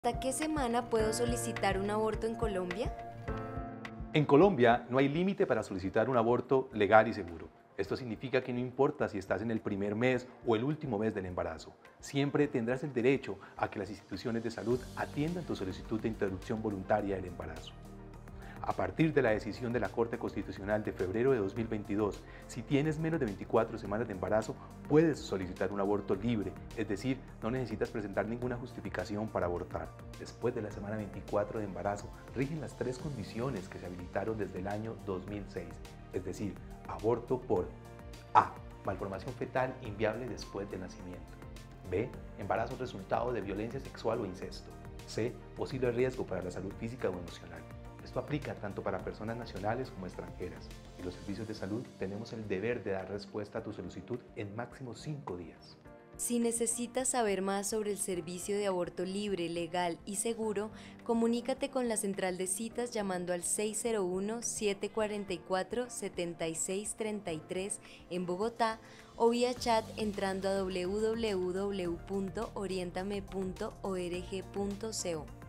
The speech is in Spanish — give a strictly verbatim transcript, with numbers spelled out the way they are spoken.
¿Hasta qué semana puedo solicitar un aborto en Colombia? En Colombia no hay límite para solicitar un aborto legal y seguro. Esto significa que no importa si estás en el primer mes o el último mes del embarazo, siempre tendrás el derecho a que las instituciones de salud atiendan tu solicitud de interrupción voluntaria del embarazo. A partir de la decisión de la Corte Constitucional de febrero de dos mil veintidós, si tienes menos de veinticuatro semanas de embarazo, puedes solicitar un aborto libre, es decir, no necesitas presentar ninguna justificación para abortar. Después de la semana veinticuatro de embarazo, rigen las tres condiciones que se habilitaron desde el año dos mil seis, es decir, aborto por A. Malformación fetal inviable después del nacimiento. B. Embarazo resultado de violencia sexual o incesto. C. Posible riesgo para la salud física o emocional. Esto aplica tanto para personas nacionales como extranjeras, y los servicios de salud tenemos el deber de dar respuesta a tu solicitud en máximo cinco días. Si necesitas saber más sobre el servicio de aborto libre, legal y seguro, comunícate con la central de citas llamando al seis cero uno, siete cuatro cuatro, siete seis tres tres en Bogotá o vía chat entrando a w w w punto orientame punto org punto co.